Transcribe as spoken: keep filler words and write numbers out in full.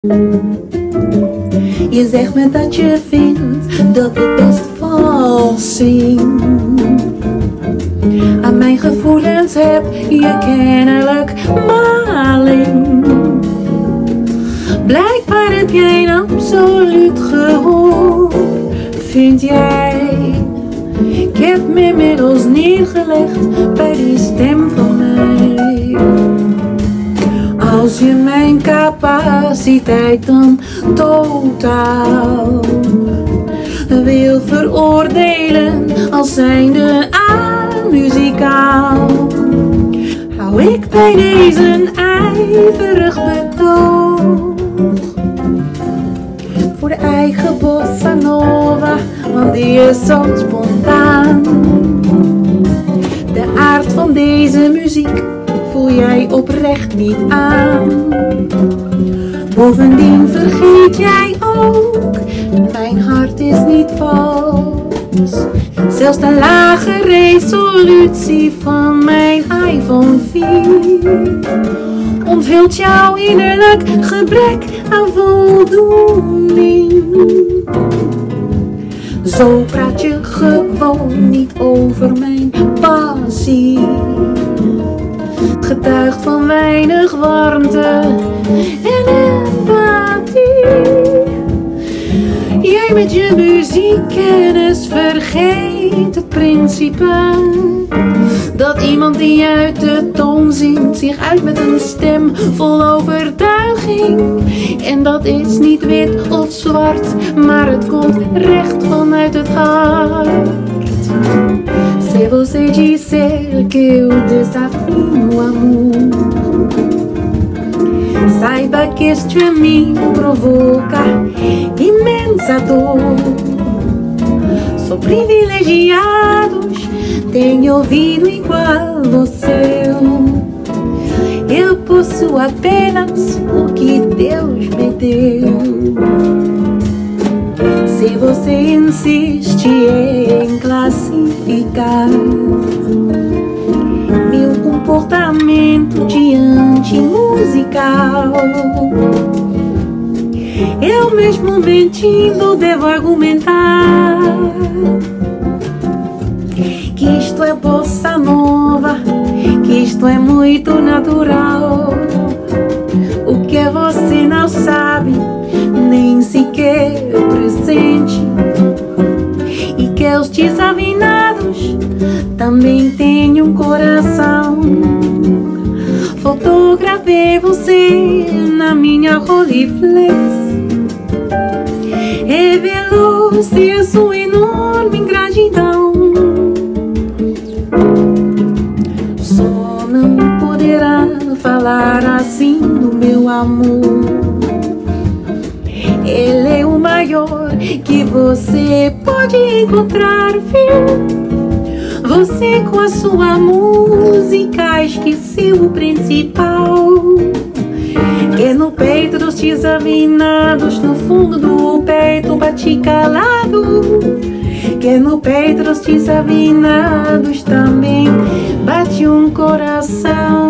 Je zegt me dat je vindt dat ik best vals zing. Aan mijn gevoelens heb je kennelijk maling. Blijkbaar heb jij een absoluut gehoor, vind jij. Ik heb me inmiddels neergelegd bij die stem van mij. Als je mijn capaciteit dan totaal wil veroordelen als zijnde amuzikaal, hou ik bij deze een ijverig betoog voor de eigen bossa nova, want die is zo spontaan. De aard van deze muziek voel jij oprecht niet aan. Bovendien vergeet jij ook, mijn hart is niet vals. Zelfs de lage resolutie van mijn iPhone vier onthult jouw innerlijk gebrek aan voldoening. Zo praat je gewoon niet over mijn passie. Getuigt van weinig warmte en empathie. Jij met je muziekkennis vergeet het principe dat iemand die uit de toon zingt zich uit met een stem vol overtuiging. En dat is niet wit of zwart, maar het komt recht vanuit het hart. Se você disser que eu desafio o amor, saiba que este a mim provoca imensa dor. Sou privilegiados, tenho ouvido igual você. Eu possuo apenas o que Deus me deu. Se você insiste em classificar meu comportamento diante musical, eu mesmo mentindo devo argumentar que isto é bossa nova, que isto é muito natural. O que você não sabe, nem sequer presente, e que os desafinados também têm um coração. Fotografei você na minha Rolleiflex, revelou-se a sua enorme ingratidão. Só não poderá falar assim do meu amor. Ele é o maior que você pode encontrar, viu? Você com a sua música esqueceu o principal, que é no peito dos desafinados, no fundo do peito bate calado, que é no peito dos desafinados também bate um coração.